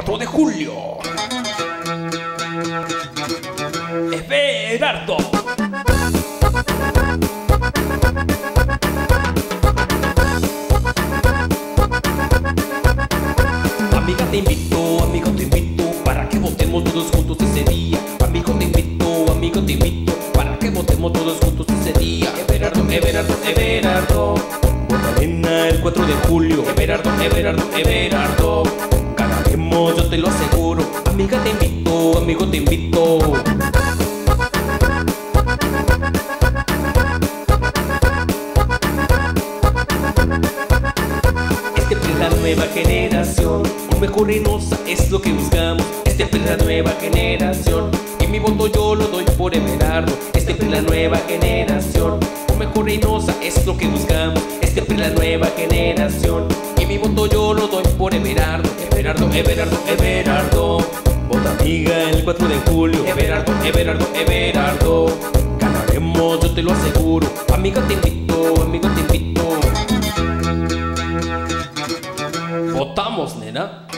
4 de julio. Everardo. Amiga te invito, amigo te invito, para que votemos todos juntos ese día. Amigo te invito, para que votemos todos juntos ese día. Everardo, Everardo, Everardo. Magdalena el 4 de julio. Everardo, Everardo, Everardo. Ganaremos, yo te lo aseguro. Amiga te invito, amigo te invito. Este PRI es la nueva generación, un mejor Reynosa es lo que buscamos. Este PRI es la nueva generación, y mi voto yo lo doy por Everardo. Este PRI es la nueva generación, un mejor Reynosa es lo que buscamos. Este PRI es la nueva generación, y mi voto yo lo doy por Everardo. Everardo, Everardo, Everardo. Vota amiga el 4 de julio. Everardo, Everardo, Everardo. Ganaremos, yo te lo aseguro. Amiga te invito, amigo te invito. Votamos, nena.